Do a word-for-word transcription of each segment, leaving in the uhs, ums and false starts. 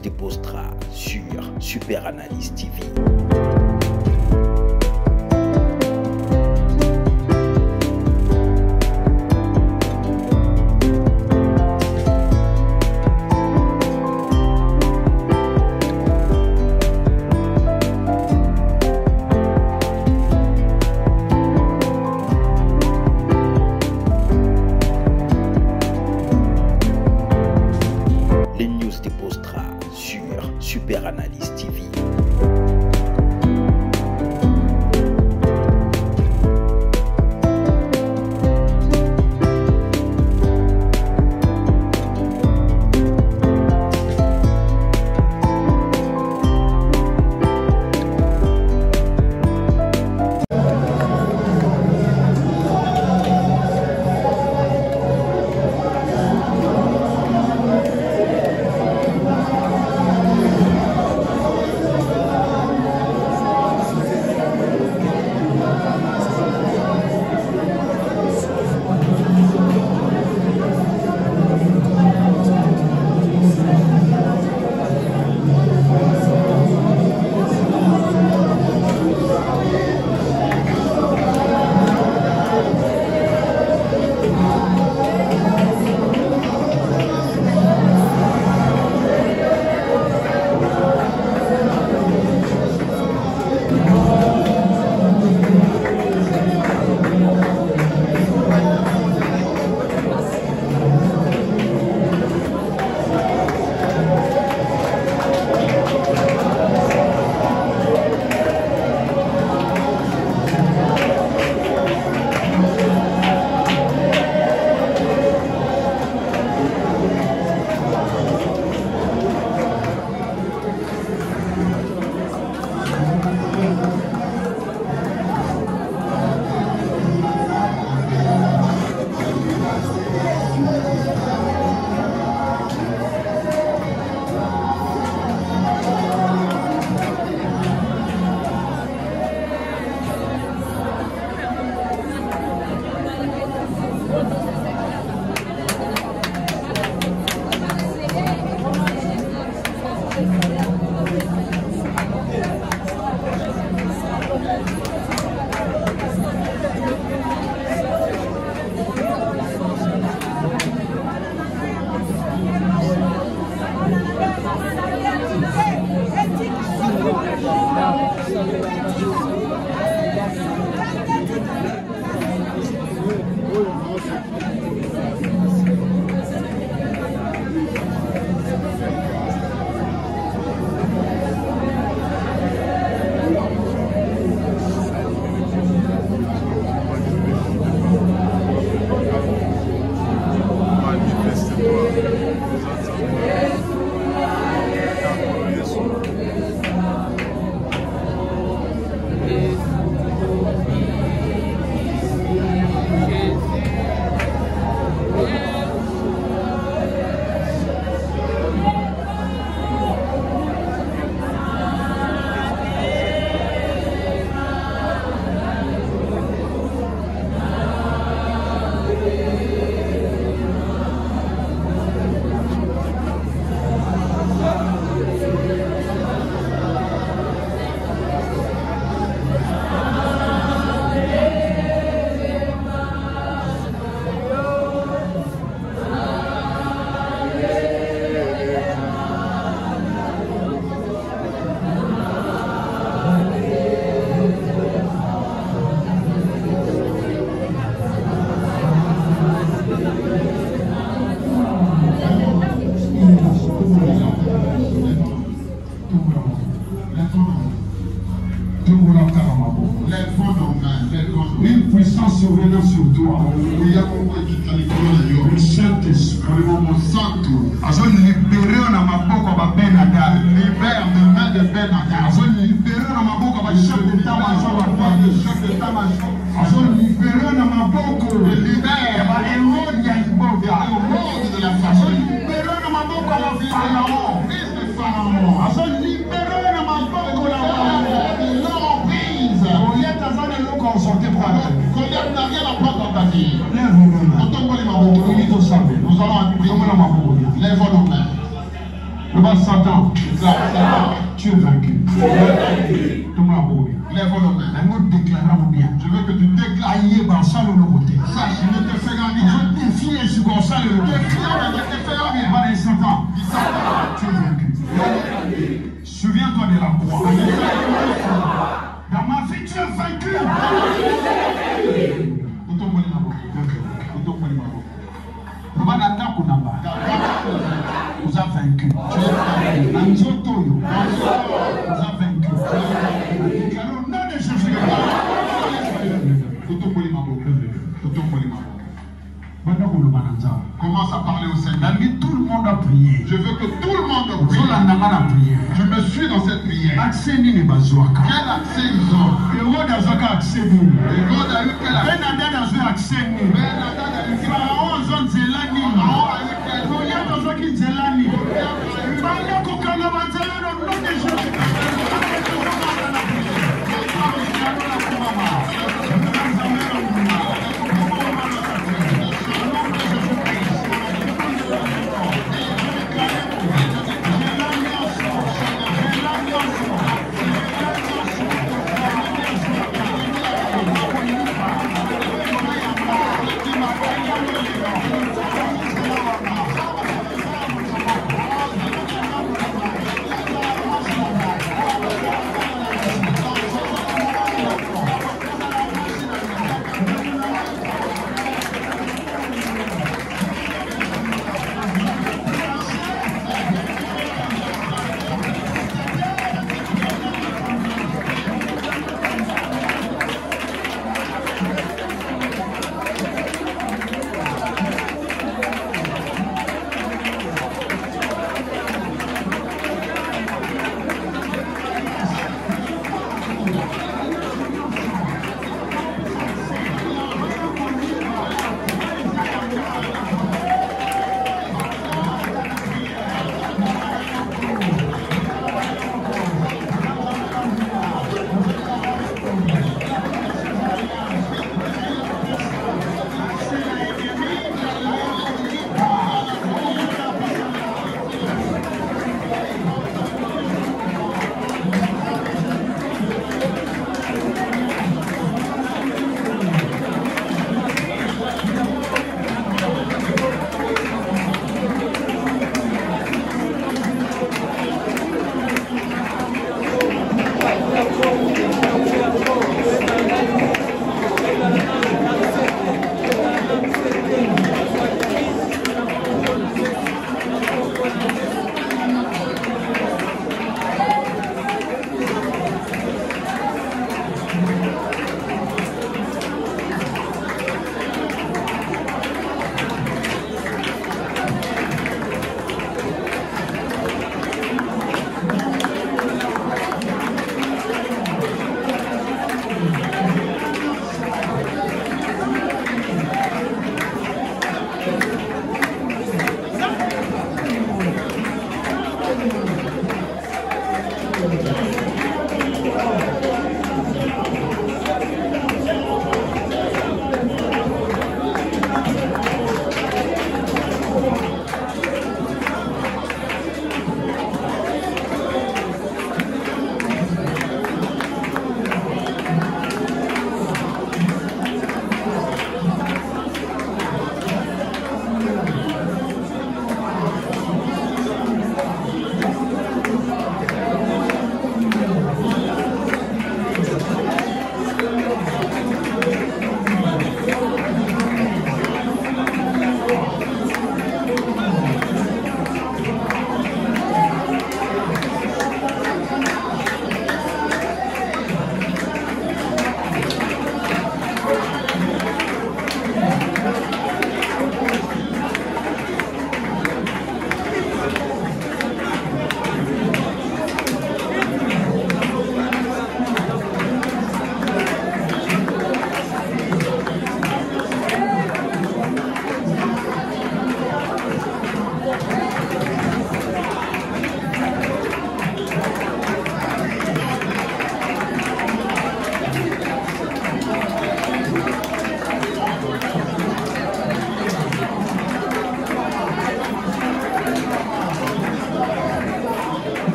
news dépostera sur Super Analyse T V. Les news dépostera sur Super Analyse T V. Une puissance survenant sur toi. Le Saint-Esprit. Azo libéré na maboko ba Benadad. Libère de main de Benadad. Azo libéré na maboko ba chef d'état-major ba famille, chef d'état-major. Azo libéré na maboko. Libère ba héros ya Ibovia. Héros de la famille. Azo libéré na maboko ba Pharaon. Fils de Pharaon. Azo libéré na maboko la Goliath n'a rien à prendre dans ta vie. Nous allons appuyer. Lève nos mains. Le bas Satan. Tu es vaincu. Lève nos mains. Je veux que tu déclares. Sache, il ne te fera rien. Défie les secondes. Défie ne te fera rien. Voilà, Satan. Tu es vaincu. Souviens-toi de la croix. Dans ma vie, tu es vaincu. Vous avez vaincu. Vous avez vaincu. Au nom de Jésus. Commence à parler au Seigneur. Tout le monde a prié. Je veux que tout le monde prie. Je me suis dans cette prière. Quel accès ils ont? Hérode a eu accès. Hérode a eu quel accès? Benadad a eu accès. Benadad a eu quel accès? Pharaon a eu Zelani. Pharaon a eu quel accès? Goliath a eu Zelani. Goliath a eu Zelani.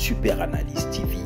Super Analyse T V.